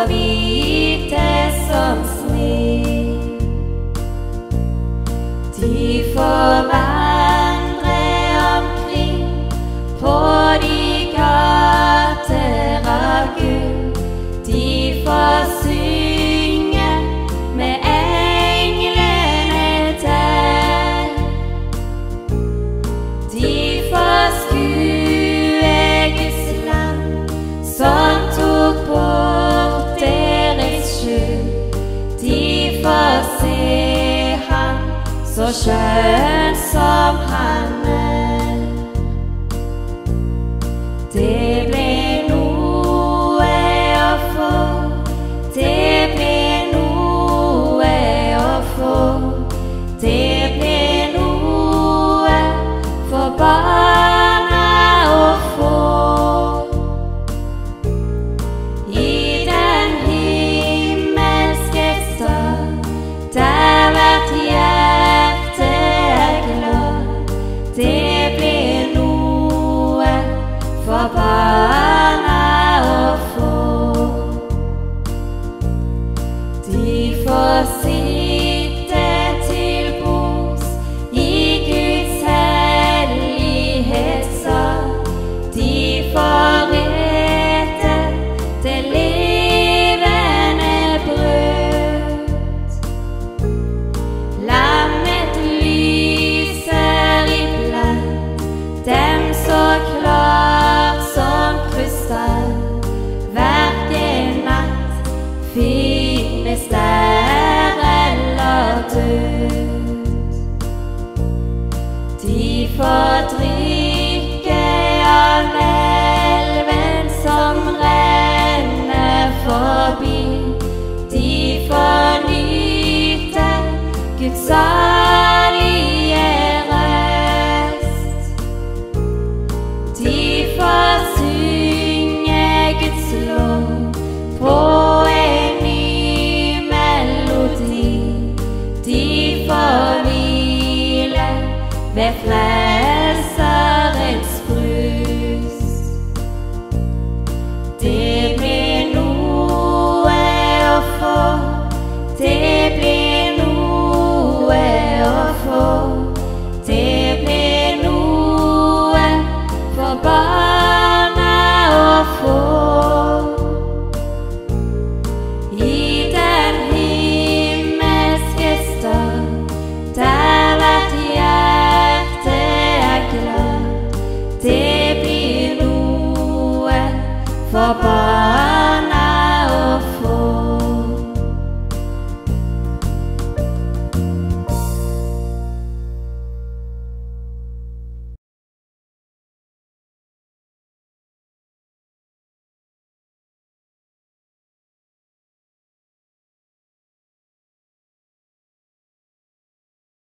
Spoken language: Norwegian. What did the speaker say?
hvite som sne. De får vandre omkring på de gater av gull. De får synge med englene der. De får skue Guds land som tok bort deres skyld. De får se Han så skjønn som Han er. Det ble noe å få, det ble noe å få, det ble noe for barna å få. I den himmelske stad, der hvert hjerte er glad, det ble noe for barna å få. De får sitte til bords i Guds herlighetssal. De får ete det levende brød. Lammet lyser iblant dem så klart som krystall. Hverken natt finnes der eller død. De får drikke av elven som renner forbi. De får nyte Guds salige røst. De får synge Guds lov på